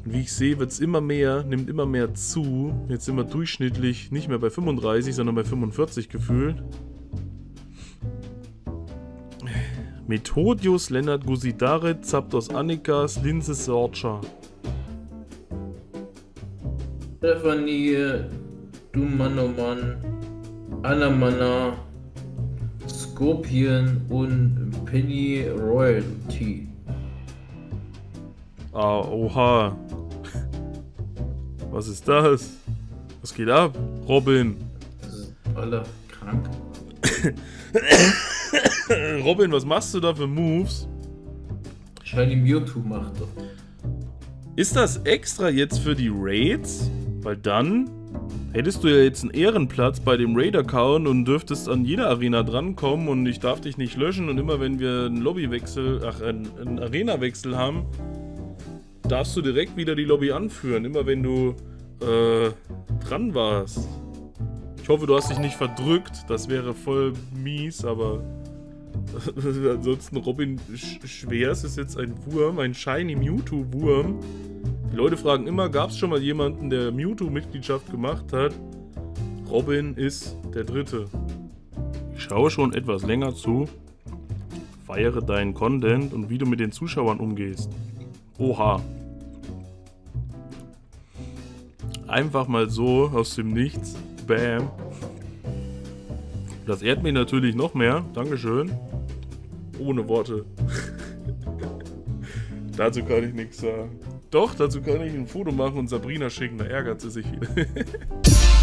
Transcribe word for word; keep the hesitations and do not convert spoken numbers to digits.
Und wie ich sehe, wird es immer mehr, nimmt immer mehr zu. Jetzt sind wir durchschnittlich nicht mehr bei fünfunddreißig, sondern bei fünfundvierzig gefühlt. Methodius, Lennart Gusidare, Zapdos Annikas, Linse Sorcha. Stefanie, du Mann, oh Mann, Anna Manna, Scorpion und Penny Royalty. Ah, oha. Was ist das? Was geht ab? Robin. Das ist alle krank. Robin, was machst du da für Moves? Shiny Mewtwo macht doch. Ist das extra jetzt für die Raids? Weil dann hättest du ja jetzt einen Ehrenplatz bei dem Raid-Account und dürftest an jeder Arena drankommen und ich darf dich nicht löschen und immer wenn wir einen Lobbywechsel, ach, einen, einen Arena-Wechsel haben, darfst du direkt wieder die Lobby anführen, immer wenn du äh, dran warst. Ich hoffe, du hast dich nicht verdrückt, das wäre voll mies, aber ansonsten Robin Sch Schwers ist jetzt ein Wurm, ein Shiny Mewtwo-Wurm. Die Leute fragen immer, gab es schon mal jemanden, der Mewtwo-Mitgliedschaft gemacht hat? Robin ist der Dritte. Ich schaue schon etwas länger zu, feiere deinen Content und wie du mit den Zuschauern umgehst. Oha. Einfach mal so aus dem Nichts. Bam. Das ehrt mich natürlich noch mehr. Dankeschön. Ohne Worte. Dazu kann ich nichts sagen. Doch, dazu kann ich ein Foto machen und Sabrina schicken. Da ärgert sie sich wieder.